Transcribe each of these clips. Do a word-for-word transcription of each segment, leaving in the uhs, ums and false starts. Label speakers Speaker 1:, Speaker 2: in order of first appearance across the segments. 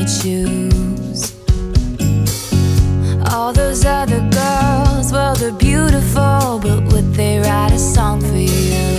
Speaker 1: choose. All those other girls, well, they're beautiful, but would they write a song for you?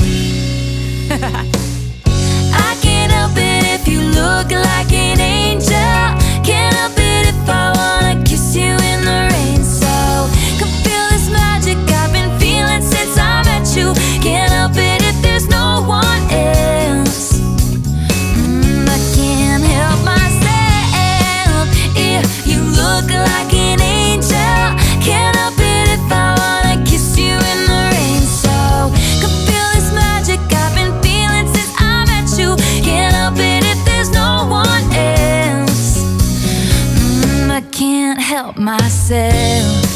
Speaker 1: I can't help it if you look like an angel. Can't help it if I wanna kiss you in the rain. So can feel this magic I've been feeling since I met you. Can't help it if there's no one else. mm, I can't help myself if you look like an angel. Can't help it if I wanna kiss you in the rain. So can feel this magic I've been feeling since I met you. Can't help it if there's no one else. mm, I can't help myself.